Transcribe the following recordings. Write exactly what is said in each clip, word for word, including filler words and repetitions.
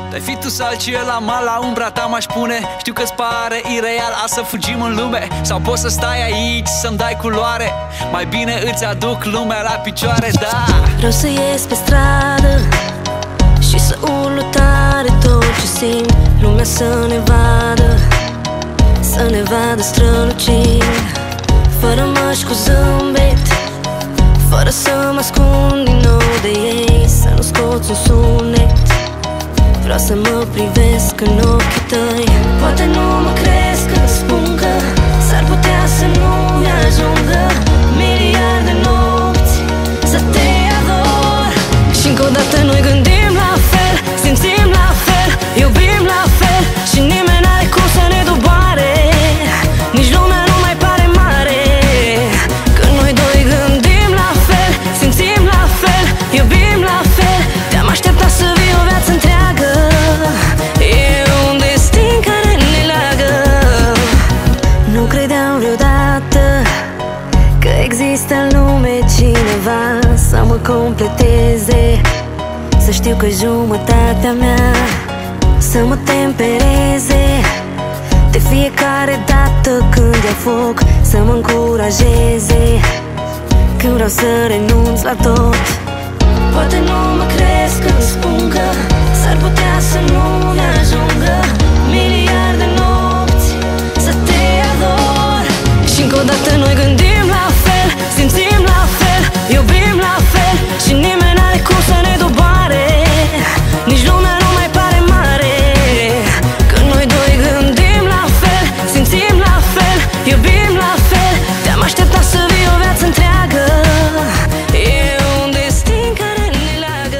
Dar fi tu sau ăla mal la umbra ta m-aș pune. Știu că-ți pare ireal a să fugim în lume, sau poți să stai aici să-mi dai culoare. Mai bine îți aduc lumea la picioare, da. Vreau să ies pe stradă și să urlu tare tot ce simt. Lumea să ne vadă, să ne vadă strălucind, fără măști, cu zâmbet, fără să mă ascund din nou de ei, să nu scoți un sunet. Vreau să mă privesc în ochii tăi. Poate nu mă crezi când spun că s-ar putea să nu-mi ajungă miliarde nopți să te ador. Și încă o dată noi gândim la fel, simțim la fel, iubim la fel, și nimeni n-are cum să ne doboare. Nici lumea nu mai pare mare, când noi doi gândim la fel, simțim la fel, iubim la fel. Te-am așteptat să vii o viață întreagă, e un destin care ne leagă. Nu credeam vreodată că există în lume cineva să mă completeze, să știu că jumătatea mea să mă tempereze. De fiecare dată când e foc să mă încurajeze, când vreau să renunț la tot. Poate nu mă crezi când spun că s-ar putea să nu ne ajungă miliarde nopți să te ador. Și încă o dată noi gândim la fel, simțim la fel, iubim la fel, și nimeni n-are cum să ne doboare. Nici lumea nu mai pare mare, când noi doi gândim la fel, simțim la fel, iubim la fel. Te-am așteptat să vii o viață întreagă, e un destin care ne leagă.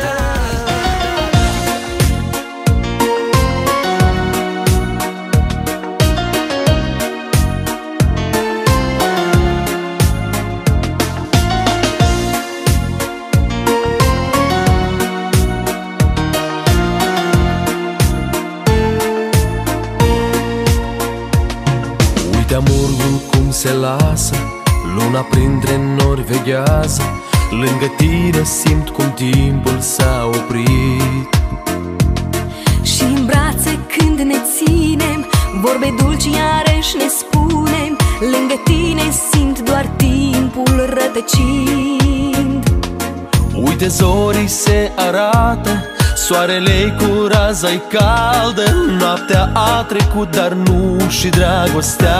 Uite amurgul cum se lasă, luna printre nori veghează. Lângă tine simt cum timpul s-a oprit. Și în brațe când ne ținem, vorbe dulci iarăși ne spunem. Lângă tine simt doar timpul rătăcind. Uite zorii se arată, soarele-i cu raza-i caldă. Noaptea a trecut, dar nu și dragostea.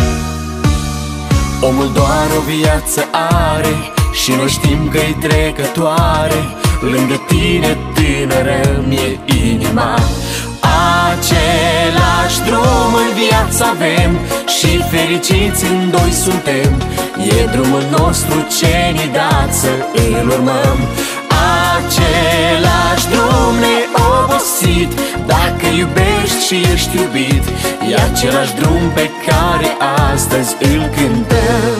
Omul doar o viață are și noi știm că-i trecătoare. Lângă tine tânără mi-e inima. Același drum în viață avem și fericiți în doi suntem. E drumul nostru ce ne-i dat să îl urmăm. Același drum neobosit, dacă iubești și ești iubit, e același drum pe care astăzi îl cântăm.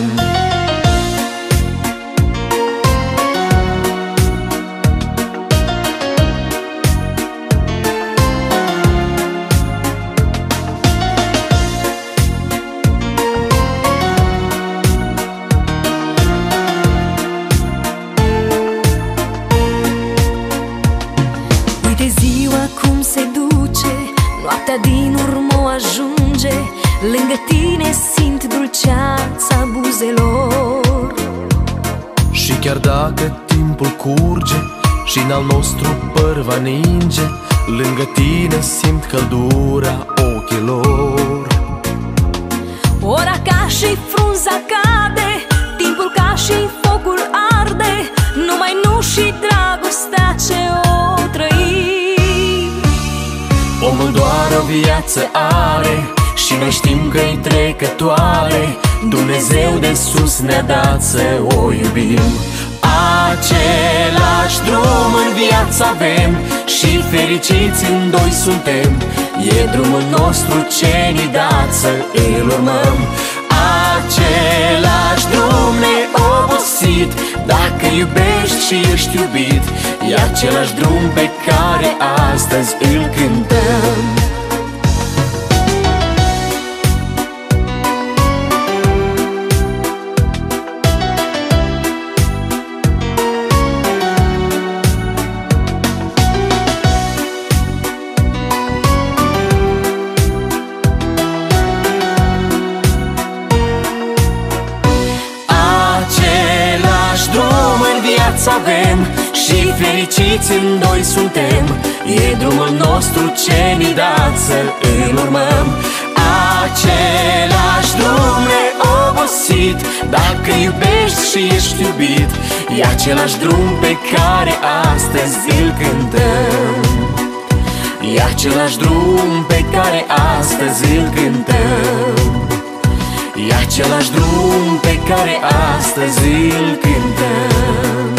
Din urmă ajunge, lângă tine simt dulceața buzelor. Și chiar dacă timpul curge și n-al nostru păr va ninge, lângă tine simt căldura ochilor. Ora ca și frunza cade, timpul ca și focul arde, numai nu și dragostea ce o trăim. Omul doar o viață are și noi știm că-i trecătoare. Dumnezeu de sus ne-a dat să o iubim. Același drum în viață avem și fericiți în doi suntem. E drumul nostru ce ne-i dat să îl urmăm. Același drum neobosit, dacă iubești și ești iubit, e același drum pe care astăzi îl cântăm. viață avem și fericiți în doi suntem. E drumul nostru ce ni dat să îl urmăm. Același drum neobosit, dacă iubești și ești iubit, e același drum pe care astăzi îl cântăm. E același drum pe care astăzi îl cântăm. E același drum pe care astăzi îl cântăm.